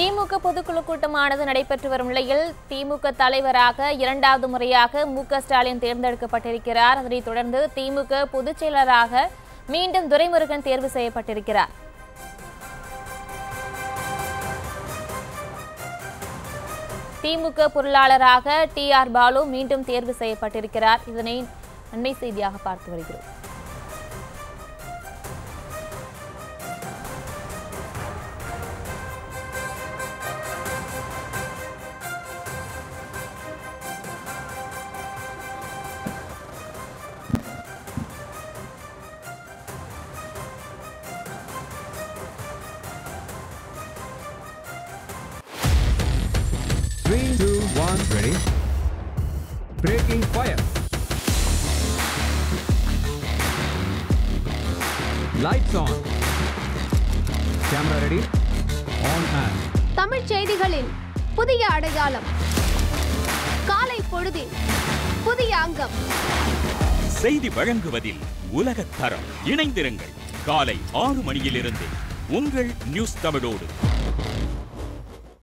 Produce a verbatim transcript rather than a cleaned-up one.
திமுக பொதுக்குழு கூட்டமானது நடைபெற்று வரும் நிலையில் திமுக தலைவராக இரண்டாவது முறையாக மு க ஸ்டாலின் தேர்ந்தெடுக்கப்பட்டிருக்கிறார். அதனைத் தொடர்ந்து திமுக பொதுச் செயலராக மீண்டும் துரைமுருகன் தேர்வு செய்யப்பட்டிருக்கிறார். திமுக பொருளாளராக டி ஆர் பாலு மீண்டும் தேர்வு செய்யப்பட்டிருக்கிறார். இதனை அண்மை செய்தியாக பார்த்து வருகிறோம். Three, two, one, ready. Breaking fire. Lights on. Camera ready. On and. Tamil செய்திகளின் புதிய அடையாளம். காலை பொழுதின் புதிய அங்கம். செய்தி வழங்குவதில் உலகத் தரம். இணைந்திருங்கள். காலை ஆறு மணியிலிருந்து உங்கள் நியூஸ் தமிழோடு.